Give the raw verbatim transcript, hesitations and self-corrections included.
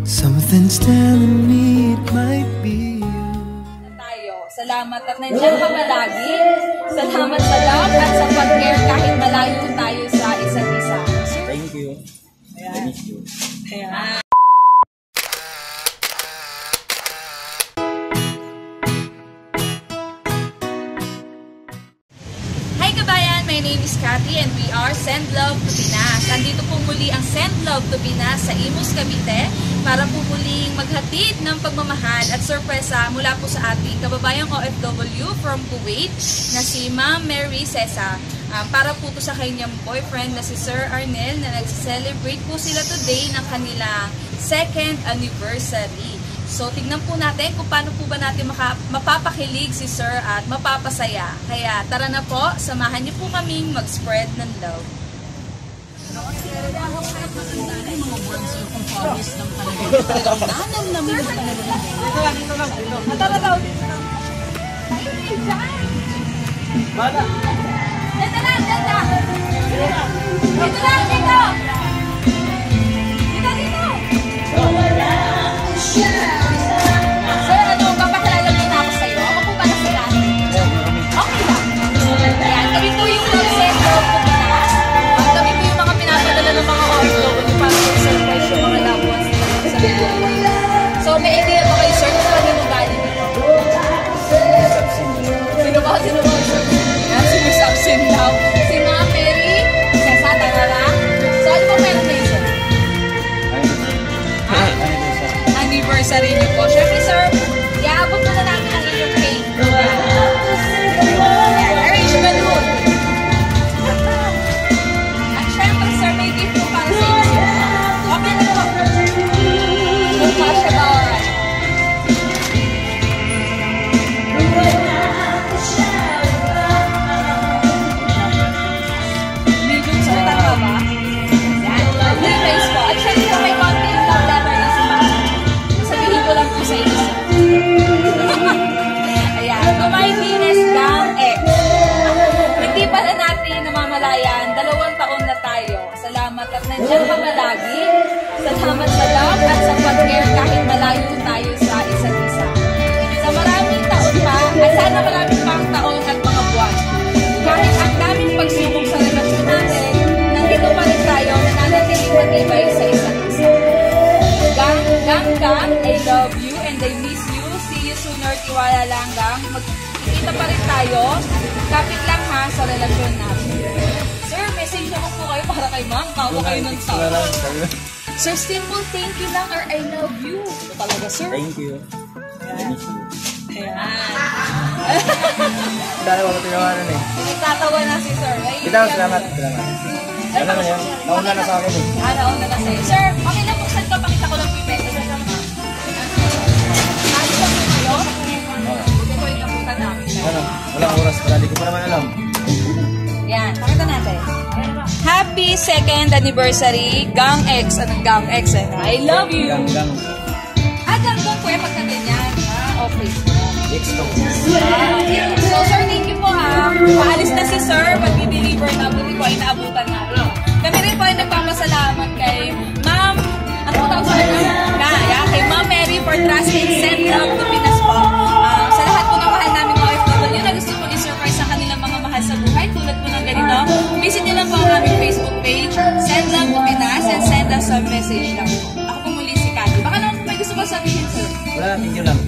Something's telling me it might be you. Tayo. Salamat at nandiyan ka palagi. Salamat sa love at sa pag-care kahit malayo tayo sa isa't isa. Thank you. Ayan. Thank you. Ayan. Hi kabayan! My name is Cathy and we are Send Love to Pinas. Andito po muli ang Send Love to Pinas sa Imus, Cavite para po muling maghatid ng pagmamahal at sorpresa mula po sa ating kababayang O F W from Kuwait na si Ma'am Mary Cesa. Um, para po to sa kanyang boyfriend na si Sir Arnel na nag-celebrate po sila today ng kanilang second anniversary. So, tignan po natin kung paano po ba natin maka, mapapakilig si Sir at mapapasaya. Kaya, tara na po, samahan niyo po kaming mag-spread ng love. Tara daw dito. Bata! Dito lang, dito! Dito lang, dito! Dito, dito! Sir, ano, papakilala niyo na ako sa'yo? Ako po pala si Cathy. Okay lang. Ayan, kami po yung Love Send Love to Pinas. At kami po yung mga pinapadala ng mga O F W para po surprise yung mga loved ones nila sa buhay. So, may idea ba kayo, sir, kung paano yung galing nito? Sino ba? Sino ba? Ayan, si Miss Absent daw. Si Ma'am Mary, Cesa, tama lang. So, ano ba meron kayo, sir? Anniversary niyo po. Siyempre, sir, iaabot na namin ang inyong cake. Ayan, arrange balloon. At syempre, sir, may gift po para sa inyo, sir. Okay na po. Kung kasya ba, alright. Medium, sir, tama ba? Ayan, lovely face po. At syempre, may konti love letter na si Ma'am. Sabihin ko lang po sa inyo. Ayan. To my dearest Gang X. Hindi pala natin namamalayan. Dalawang taon na tayo. Salamat at nandiyan ka palagi. Salamat sa love at sa pag-care kahit malayo tayo sa isa't isa. Sa maraming taon pa, at sana maraming pang taon at mga buwan. Kahit ang daming pagsubok sa relasyon natin, nandito pa rin tayo na nanatiling matibay sa isa't isa. Gang, gang, gang, I love you and I miss you. See you sooner, tiwala lang, gang. Magkikita pa rin tayo. Kapit lang ha sa relasyon natin. Sir, message ako po kayo para kay ma'am. Kawa kayo ng tao. Sir, simple thank you lang or I love you. Ito talaga, sir. Thank you. Ayan. Ayan. Dahil wala tinawanan eh. Nagtatawa na si sir. Ay, Bitaw, salamat. Salamat. Ano na yan? Nauna na sa akin eh. Ah, nauna na sa'yo. Sir, okay lang buksan ka. Pakita ko lang po yung message. Naalis lang po kayo? Buti po yung nabutan namin. Ano? Walang oras pala. Di ko pa naman alam. Yan, pakita natin. Happy second anniversary, Gang X. Anong Gang X? Eh? I love you. Gang, gang. Ah, gang gang po yung pagkaganyan. Ah, okay. X-Talk. Ah, okay. So, sir, thank you po ha. Paalis na si sir. Mag-deliver na. Buti po ay naabutan natin. Kami rin po ay nagpapasalamat kay Ma'am, ano po tawag sa ano? Na, yeah, kay Ma'am Mary for trusting Send Love to Pinas po. Uh, sa lahat po ng mahal namin O F W na gusto po i-surprise sa kanilang mga mahal sa buhay tulad po ng ganito, visit nyo lang po ang aming Facebook page, Send Love to Pinas, and send us a message lang po. Ako po muli si Cathy. Baka naman may gusto ko sabihin, sir? Wala, thank you lang.